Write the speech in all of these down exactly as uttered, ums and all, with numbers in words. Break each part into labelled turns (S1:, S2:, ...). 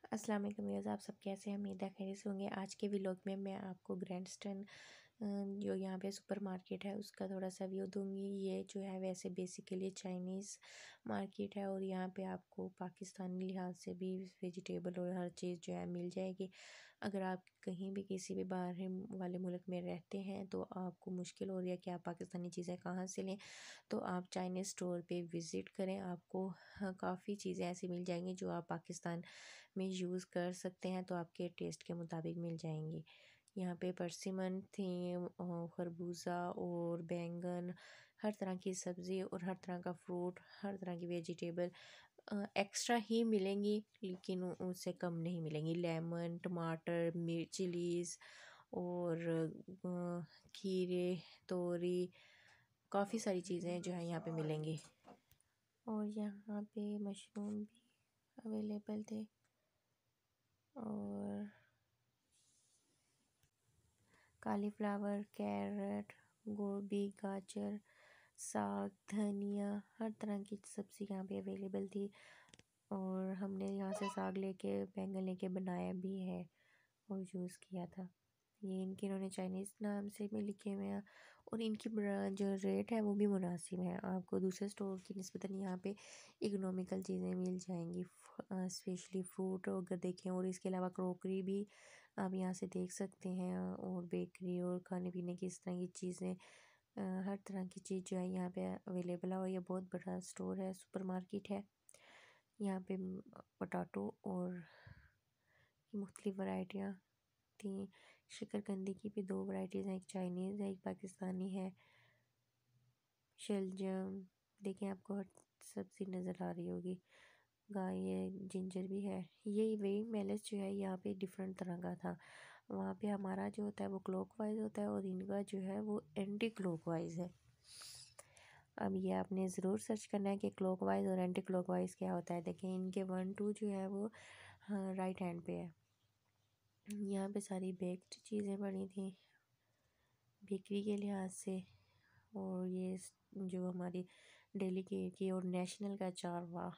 S1: अस्सलाम वालेकुम व्यूअर्स, आप सब कैसे हैं? उम्मीद है खैरियत से होंगे। आज के व्लॉग में मैं आपको ग्रैंडस्टन जो यहाँ पे सुपर मार्केट है उसका थोड़ा सा व्यू दूंगी। ये जो है वैसे बेसिकली चाइनीज़ मार्केट है और यहाँ पे आपको पाकिस्तानी लिहाज से भी वेजिटेबल और हर चीज़ जो है मिल जाएगी। अगर आप कहीं भी किसी भी बाहर वाले मुल्क में रहते हैं तो आपको मुश्किल हो रही है कि आप पाकिस्तानी चीज़ें कहाँ से लें, तो आप चाइनीज़ स्टोर पे विज़िट करें। आपको हाँ, काफ़ी चीज़ें ऐसी मिल जाएंगी जो आप पाकिस्तान में यूज़ कर सकते हैं, तो आपके टेस्ट के मुताबिक मिल जाएंगी। यहाँ पे परसिमन थी, खरबूजा और बैंगन, हर तरह की सब्ज़ी और हर तरह का फ्रूट, हर तरह की वेजिटेबल एक्स्ट्रा ही मिलेंगी, लेकिन उससे कम नहीं मिलेंगी। लेमन, टमाटर, मिर्च, चिलीज़ और खीरे, तोरी, काफ़ी सारी चीज़ें जो है यहाँ पे मिलेंगी। और यहाँ पे मशरूम भी अवेलेबल थे और कालीफ्लावर, कैरेट, गोभी, गाजर, साग, धनिया, हर तरह की सब्ज़ी यहाँ पे अवेलेबल थी। और हमने यहाँ से साग लेके बैंगन लेके बनाया भी है और यूज़ किया था। ये इनके इन्होंने चाइनीज़ नाम से भी लिखे हुए हैं और इनकी जो रेट है वो भी मुनासिब है। आपको दूसरे स्टोर की निस्बतन यहाँ पे इकोनॉमिकल चीज़ें मिल जाएंगी, स्पेशली फ्रूट अगर देखें। और इसके अलावा क्रोकरी भी आप यहाँ से देख सकते हैं और बेकरी और खाने पीने की इस तरह की चीज़ें, हर तरह की चीज़ जो है यहाँ पे अवेलेबल है। और ये बहुत बड़ा स्टोर है, सुपर मार्केट है। यहाँ पे पोटैटो और मुख्तलिफ वैरायटियाँ थी। शकरकंदी की भी दो वैरायटीज़ हैं, एक चाइनीज़ है, एक पाकिस्तानी है। शलजम देखिए, आपको हर सब्ज़ी नज़र आ रही होगी। गाय है, जिंजर भी है। ये वही मेलेस जो है यहाँ पे डिफरेंट तरह का था। वहाँ पे हमारा जो होता है वो क्लॉकवाइज होता है और इनका जो है वो एंटी क्लॉकवाइज है। अब ये आपने ज़रूर सर्च करना है कि क्लॉकवाइज और एंटी क्लॉकवाइज क्या होता है। देखिए, इनके वन टू जो है वो हाँ राइट हैंड पे है। यहाँ पे सारी बेक्ड चीज़ें बनी थी बेकरी के लिहाज से। और ये जो हमारी डेली की, की और नेशनल का अचार, वाह,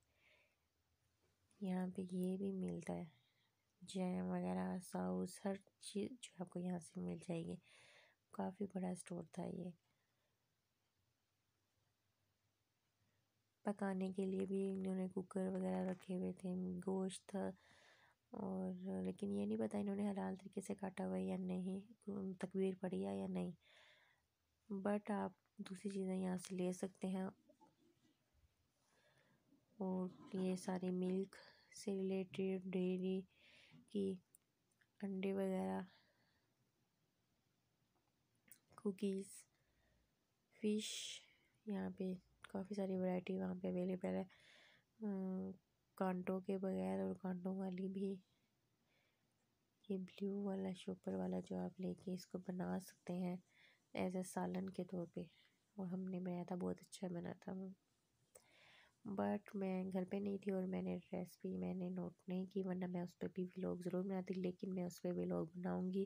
S1: यहाँ पे ये भी मिलता है। जैम वगैरह, सॉस, हर चीज़ जो आपको यहाँ से मिल जाएगी। काफ़ी बड़ा स्टोर था ये। पकाने के लिए भी इन्होंने कुकर वगैरह रखे हुए थे, गोश्त था। और लेकिन ये नहीं पता इन्होंने हलाल तरीके से काटा हुआ है या नहीं, तकबीर पड़ी है या नहीं, बट आप दूसरी चीज़ें यहाँ से ले सकते हैं। और ये सारे मिल्क से रिलेटेड, डेयरी की, अंडे वगैरह, कुकीज़, फ़िश, यहाँ पे काफ़ी सारी वैरायटी वहाँ पे अवेलेबल है। कांटों के बगैर और कांटों वाली भी। ये ब्लू वाला शॉपर वाला जो आप लेके इसको बना सकते हैं एज ए सालन के तौर पे। और हमने बनाया था, बहुत अच्छा बना था। बट मैं घर पे नहीं थी और मैंने रेसिपी मैंने नोट नहीं की, वरना मैं उस पर भी व्लॉग ज़रूर बनाती, लेकिन मैं उस पर व्लॉग बनाऊँगी।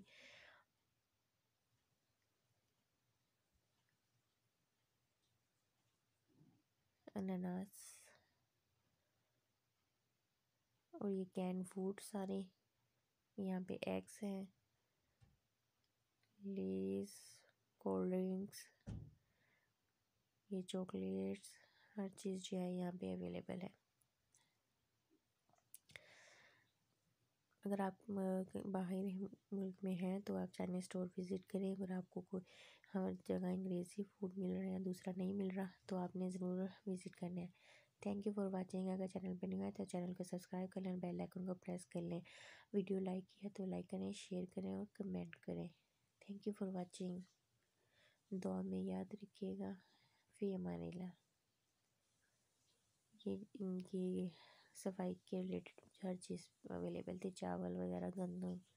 S1: अनानास और ये कैन फूड सारे। यहाँ पे एग्स हैं, लेस, कोल्ड ड्रिंक्स, ये चॉकलेट्स, हर चीज़ जो है यहाँ पे अवेलेबल है। अगर आप बाहर मुल्क में हैं तो आप चाइनीज़ स्टोर विज़िट करें। अगर आपको कोई हर जगह अंग्रेज़ी फूड मिल रहा है या दूसरा नहीं मिल रहा तो आपने ज़रूर विज़िट करना है। Thank you for watching. अगर चैनल पर नहीं आए तो चैनल को सब्सक्राइब कर लें, बेल आइकन को प्रेस कर लें। वीडियो लाइक किया तो लाइक करें, शेयर करें और कमेंट करें। Thank you for watching. दुआ में याद रखिएगा। फ़ी अमानिल्लाह। ये इनकी सफाई के रिलेटेड हर चीज़ अवेलेबल थी, चावल वगैरह, गंदम।